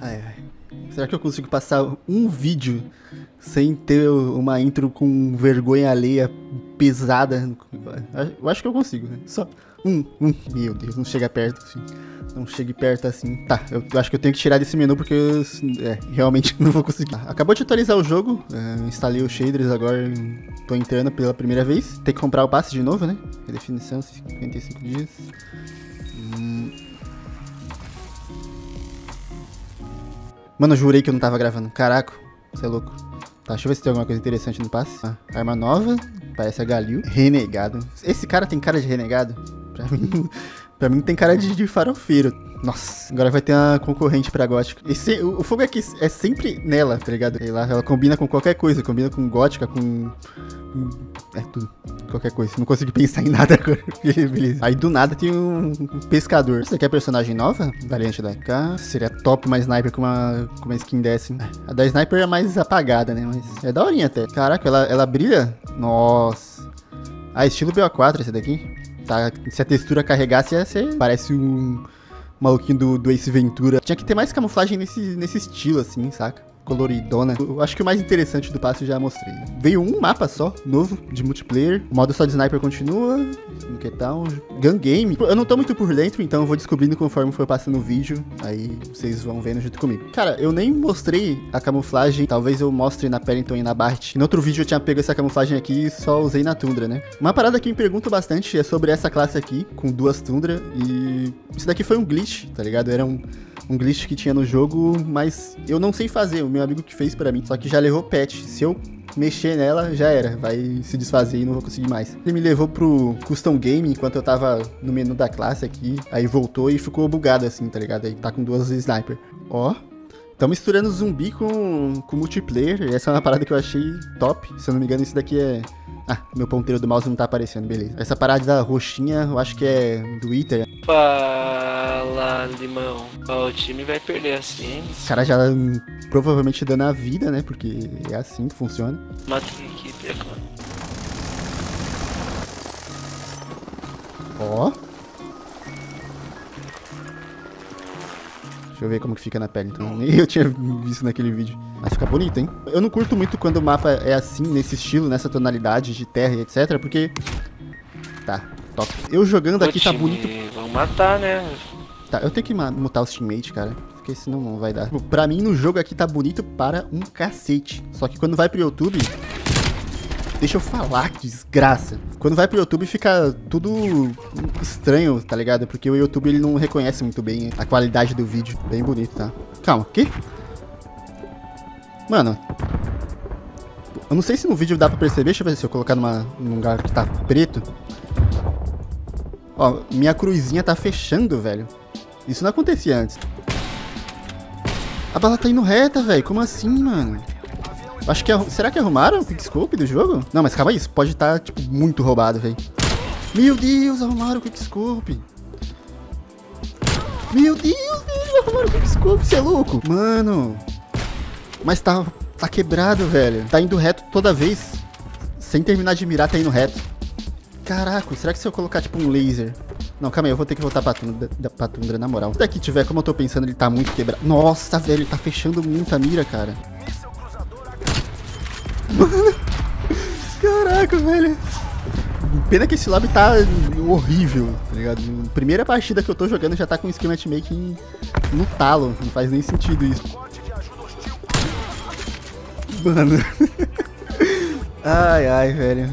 Ai, ai. Será que eu consigo passar um vídeo sem ter uma intro com vergonha alheia pesada? Eu acho que eu consigo, né? Só Meu Deus, não chega perto assim. Não chegue perto assim. Tá, eu acho que eu tenho que tirar desse menu porque eu realmente não vou conseguir. Acabou de atualizar o jogo. Instalei os shaders agora. Tô entrando pela primeira vez. Tem que comprar o passe de novo, né? Redefinição, 55 dias. Mano, eu jurei que eu não tava gravando. Caraca, você é louco. Tá, deixa eu ver se tem alguma coisa interessante no passe. Arma nova, parece a Galil. Renegado. Esse cara tem cara de renegado? Pra mim tem cara de farofeiro. Nossa, agora vai ter uma concorrente pra gótica. O fogo aqui é sempre nela, tá ligado? Sei lá, ela combina com qualquer coisa. Combina com gótica, com... tudo. Qualquer coisa. Não consegui pensar em nada agora. Beleza. Aí do nada tem um pescador. Isso aqui é personagem nova? Variante da AK. Seria top uma sniper com uma skin dessa. A da sniper é mais apagada, né? Mas é daorinha até. Caraca, ela brilha? Nossa. Estilo BO4 esse daqui. Tá, se a textura carregasse, ia ser... Parece um maluquinho do Ace Ventura. Tinha que ter mais camuflagem nesse estilo, assim, saca? Coloridona. Eu acho que o mais interessante do passe eu já mostrei. Veio um mapa só, novo, de multiplayer. O modo só de sniper continua. No que tal? Gun game. Eu não tô muito por dentro, então eu vou descobrindo conforme for passando o vídeo. Aí vocês vão vendo junto comigo. Cara, eu nem mostrei a camuflagem. Talvez eu mostre na Pellington e na Bart. Em outro vídeo eu tinha pego essa camuflagem aqui e só usei na Tundra, né? Uma parada que me pergunto bastante é sobre essa classe aqui, com 2 Tundra. E isso daqui foi um glitch, tá ligado? Era um glitch que tinha no jogo, mas eu não sei fazer, o meu amigo que fez pra mim, só que já levou patch. Se eu mexer nela, já era, vai se desfazer e não vou conseguir mais. Ele me levou pro Custom Game enquanto eu tava no menu da classe aqui, aí voltou e ficou bugado assim, tá ligado? Aí tá com 2 sniper. Ó, tão misturando zumbi com multiplayer, e essa é uma parada que eu achei top. Se eu não me engano, isso daqui é... meu ponteiro do mouse não tá aparecendo, beleza. Essa parada da roxinha, eu acho que é do Iter. Fala, Limão. O time vai perder assim. Os caras já provavelmente dando a vida, né? Porque é assim que funciona. Mata a equipe, cara. Ó. Deixa eu ver como que fica na pele, então. Nem eu tinha visto naquele vídeo. Mas fica bonito, hein? Eu não curto muito quando o mapa é assim, nesse estilo, nessa tonalidade de terra e etc, porque... Tá, top. Eu jogando aqui tá bonito. Vão matar, né? Tá, eu tenho que mutar os teammates, cara. Porque senão não vai dar. Pra mim, no jogo aqui tá bonito para um cacete. Só que quando vai pro YouTube... Deixa eu falar, que desgraça. Quando vai pro YouTube fica tudo estranho, tá ligado? Porque o YouTube ele não reconhece muito bem a qualidade do vídeo. Bem bonito, tá? Calma, o quê? Mano. Eu não sei se no vídeo dá pra perceber. Deixa eu ver se eu colocar num lugar que tá preto. Ó, minha cruzinha tá fechando, velho. Isso não acontecia antes. A bala tá indo reta, velho. Como assim, mano? Acho que... Será que arrumaram o quickscope do jogo? Não, mas calma aí. Isso pode estar, tipo, muito roubado, velho. Meu Deus, arrumaram o quickscope. Meu Deus, velho. Arrumaram o quickscope. Você é louco? Mano. Mas tá quebrado, velho. Tá indo reto toda vez. Sem terminar de mirar, tá indo reto. Caraca, será que se eu colocar, tipo, um laser... Não, calma aí, eu vou ter que voltar pra Tundra, na moral. Se daqui tiver, como eu tô pensando, ele tá muito quebrado. Nossa, velho, ele tá fechando muito a mira, cara. Mano, caraca, velho. Pena que esse lobby tá horrível, tá ligado? Primeira partida que eu tô jogando já tá com skill matchmaking no talo. Não faz nem sentido isso. Mano. Ai, ai, velho.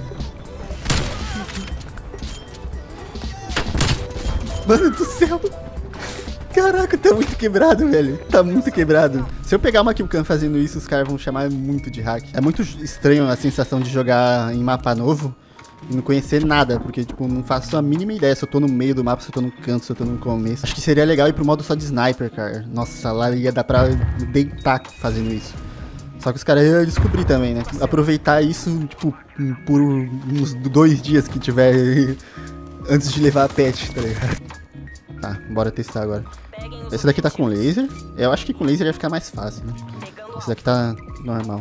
Mano do céu. Caraca, tá muito quebrado, velho. Tá muito quebrado. Se eu pegar uma killcam fazendo isso, os caras vão chamar muito de hack. É muito estranho a sensação de jogar em mapa novo e não conhecer nada, porque, tipo, não faço a mínima ideia se eu tô no meio do mapa, se eu tô no canto, se eu tô no começo. Acho que seria legal ir pro modo só de sniper, cara. Nossa, lá ia dar pra deitar fazendo isso. Só que os caras iam descobrir também, né? Aproveitar isso, tipo, por uns 2 dias que tiver antes de levar a patch, tá ligado? Tá, bora testar agora. Esse daqui tá com laser. Eu acho que com laser ia ficar mais fácil, né? Esse daqui tá normal.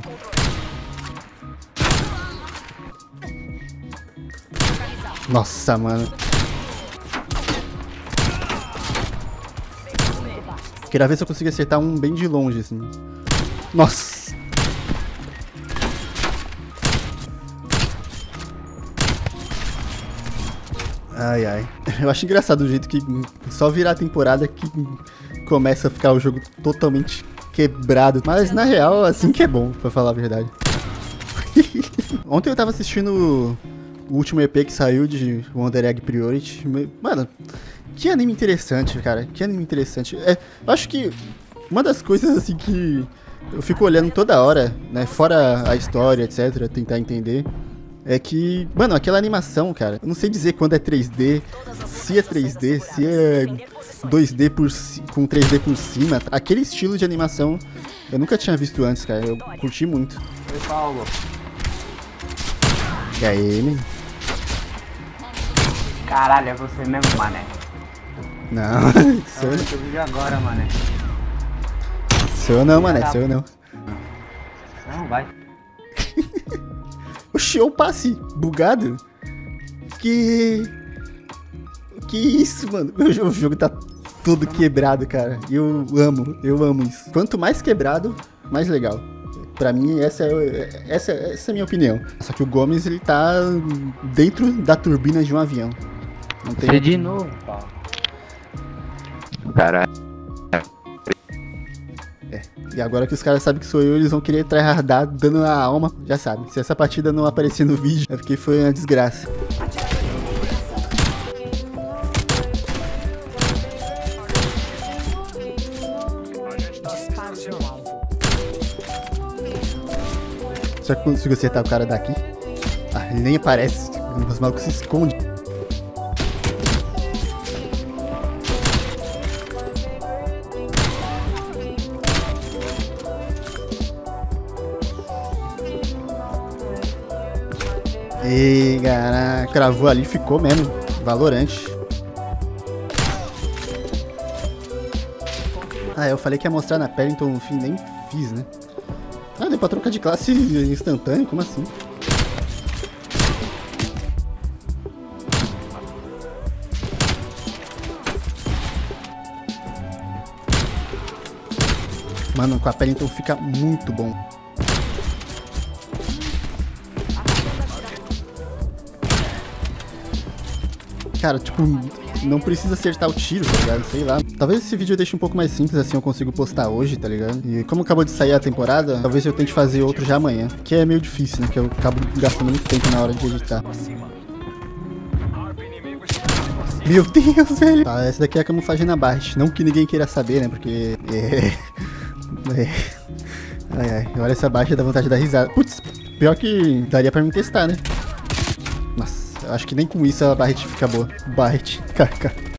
Nossa, mano. Queria ver se eu consigo acertar um bem de longe, assim. Nossa! Ai, ai. Eu acho engraçado o jeito que só virar a temporada que começa a ficar o jogo totalmente quebrado. Mas na real, assim que é bom, pra falar a verdade. Ontem eu tava assistindo o último EP que saiu de Wonder Egg Priority. Mano, que anime interessante, cara. Que anime interessante. Eu acho que uma das coisas assim que eu fico olhando toda hora, né, fora a história, etc, tentar entender, é que, mano, aquela animação, cara, eu não sei dizer quando é 3D, se é 3D, se é 2D com 3D por cima. Aquele estilo de animação eu nunca tinha visto antes, cara. Eu curti muito. Oi, Paulo. E aí, man? Caralho, é você mesmo, mané. Não, Eu vi vídeo agora, mané. sou eu não, mané, sou eu não. Não, vai. Oxi, o passe bugado? Que isso, mano? O jogo tá todo quebrado, cara. Eu amo isso. Quanto mais quebrado, mais legal. Pra mim, essa é a minha opinião. Só que o Gomes, ele tá dentro da turbina de um avião. Não tem... Você de novo, Paulo. Caralho. E agora que os caras sabem que sou eu, eles vão querer tryhardar dando a alma. Já sabe, se essa partida não aparecer no vídeo, é porque foi uma desgraça. Será que eu consigo acertar o cara daqui? Ah, ele nem aparece. Os malucos se escondem. E caraca, cravou ali, ficou mesmo. Valorante. Ah, eu falei que ia mostrar na pele, então no fim nem fiz, né? Ah, deu pra trocar de classe instantâneo? Como assim? Mano, com a pele então fica muito bom. Cara, tipo, não precisa acertar o tiro, tá ligado? Sei lá. Talvez esse vídeo eu deixe um pouco mais simples, assim eu consigo postar hoje, tá ligado? E como acabou de sair a temporada, talvez eu tente fazer outro já amanhã. Que é meio difícil, né? Que eu acabo gastando muito tempo na hora de editar. Meu Deus, velho! Tá, essa daqui é a camuflagem na Bart. Não que ninguém queira saber, né? Porque... Ai, ai. Olha essa Bart, dá vontade de dar risada. Putz, pior que daria pra me testar, né? Nossa, acho que nem com isso a Barret fica boa. Barret, kk.